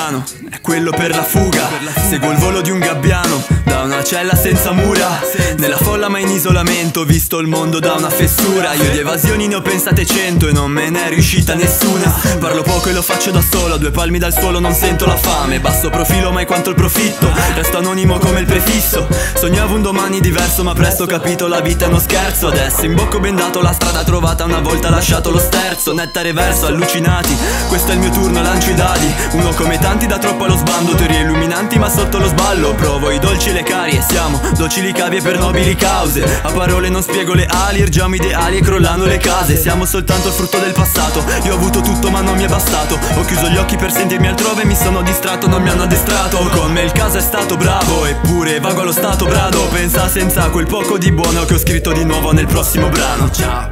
piano è quello per la fuga. Seguo il volo di un gabbiano da una cella senza mura. Nella folla ma in isolamento, ho visto il mondo da una fessura. Io di evasioni ne ho pensate 100 e non me ne è riuscita nessuna. Parlo poco e lo faccio da solo, a 2 palmi dal suolo non sento la fame. Basso profilo mai quanto il profitto, resto anonimo come il prefisso. Sognavo un domani diverso ma presto ho capito la vita è uno scherzo. Adesso in bocco bendato, la strada trovata una volta lasciato lo sterzo. Netta reverso, allucinati, questo è il mio turno, lancio i dadi. Uno come tanti da troppo allo sbando, teorie illuminanti ma sotto lo sballo. Provo i dolci e le carie, siamo docili cavie per nobili cause. A parole non spiego le ali, ergiamo ideali e crollano le case. Siamo soltanto il frutto del passato, io ho avuto tutto ma non mi è bastato. Ho chiuso gli occhi per sentirmi altrove, mi sono distratto, non mi hanno addestrato. Con me il caso è stato bravo, eppure vago allo stato brado. Pensa senza quel poco di buono che ho scritto di nuovo nel prossimo brano. Ciao.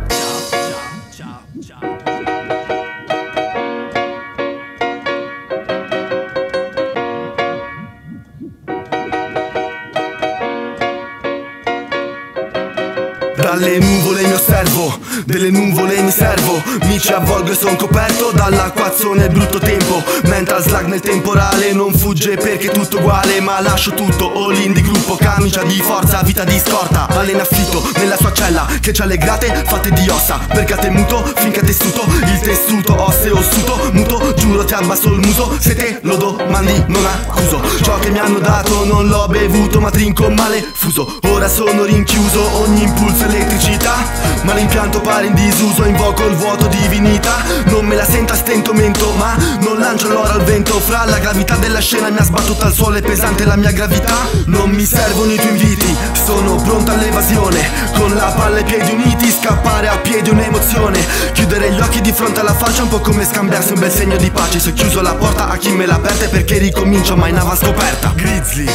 Dalle nuvole mi osservo, delle nuvole mi servo. Mi ci avvolgo e son coperto dall'acquazzone e brutto tempo. Mental slug nel temporale, non fugge perché tutto uguale. Ma lascio tutto, all in di gruppo, camicia di forza, vita di scorta. Male in affitto, nella sua cella, che c'ha le grate fatte di ossa. Perché a te muto, finché ha tessuto, il tessuto osseo ossuto. Muto, giuro ti abbasso il muso, se te lo domandi non accuso. Ciò che mi hanno dato non l'ho bevuto ma trinco male fuso. Ora sono rinchiuso, ogni impulso elettricità, ma l'impianto pare in disuso. Invoco il vuoto divinità, non me la sento a stento mento, ma non lancio l'oro al vento. Fra la gravità della scena mi ha sbattuta al suolo, è pesante la mia gravità. Non mi servono i tuoi inviti, sono pronto all'evasione. Con la palla e i piedi uniti, scappare a piedi un'emozione. Chiudere gli occhi di fronte alla faccia, un po' come scambiarsi un bel segno di pace. Se ho chiuso la porta a chi me l'ha aperta è perché ricomincio mai in avanscoperta. Grizzly.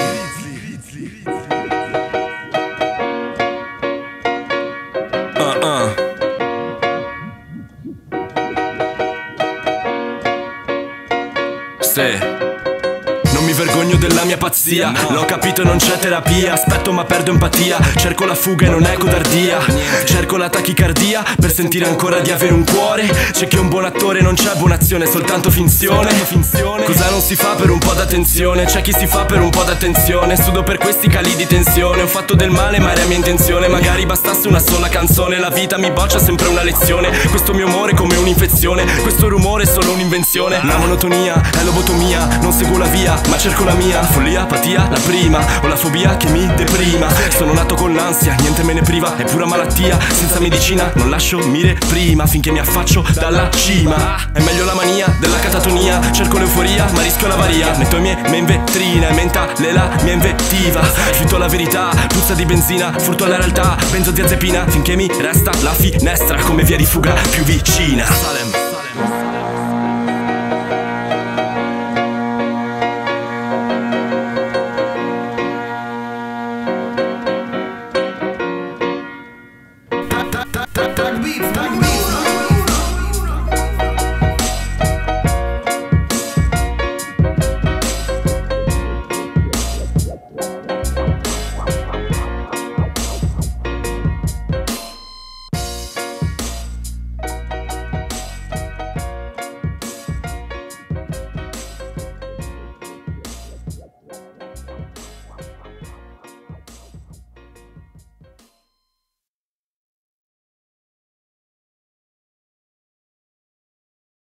Non mi vergogno della mia pazzia, l'ho capito e non c'è terapia. Aspetto ma perdo empatia, cerco la fuga e non è codardia. Cerco la tachicardia per sentire ancora di avere un cuore. C'è chi è un buon attore, non c'è buona azione, soltanto finzione. Cosa non si fa per un po' d'attenzione? C'è chi si fa per un po' d'attenzione. Sudo per questi cali di tensione. Ho fatto del male ma era mia intenzione. Magari bastasse una sola canzone. La vita mi boccia sempre una lezione. Questo mio amore è come un'infezione. Questo rumore è solo un'invenzione. La monotonia è lobotomia. Non seguo la via ma cerco la mia. Follia, apatia, la prima. Ho la fobia che mi deprima. Sono nato con l'ansia, niente me ne priva. È pura malattia, senza medicina non lascio mire prima. Finché mi affaccio dalla cima. È meglio la mania della catatonia. Cerco l'euforia ma rischio l'avaria. Metto i miei me in vetrina e mentale la mia invettiva. Fitto la verità, puzza di benzina. Furto alla realtà, benzodiazepina. Finché mi resta la finestra come via di fuga più vicina.